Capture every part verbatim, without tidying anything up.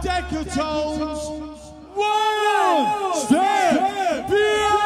Decatones, one step beyond.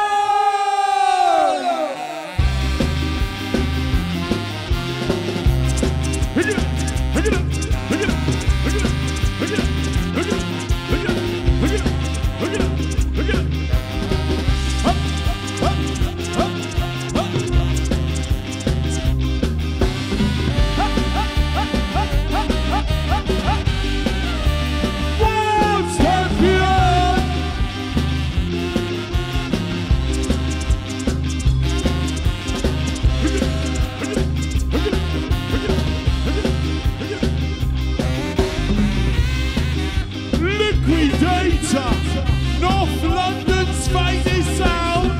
North London's finest sound.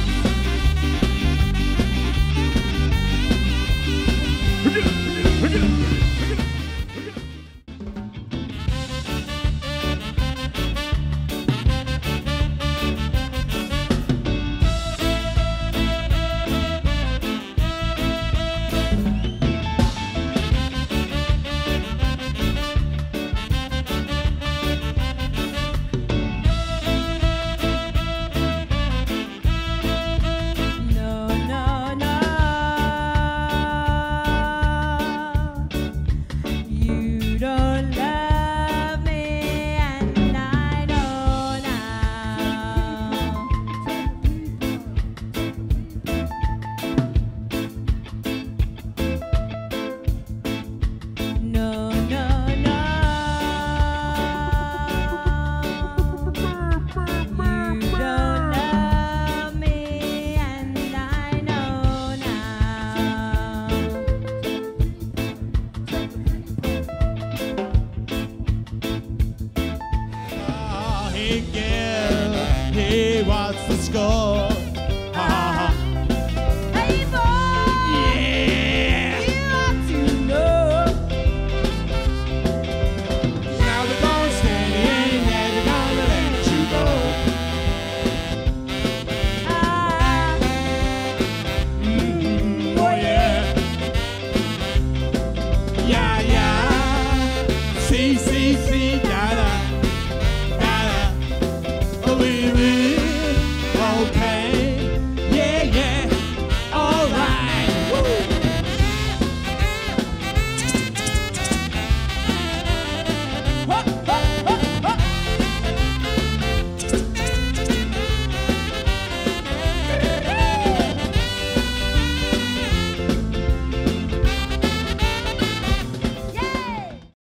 He wants the score. Ha ha ha. Hey boy, yeah. You ought to know. Now they're gonna stand in and they're gonna let you go. Ah, Mm-hmm. Oh yeah. Yeah yeah. See see see da da.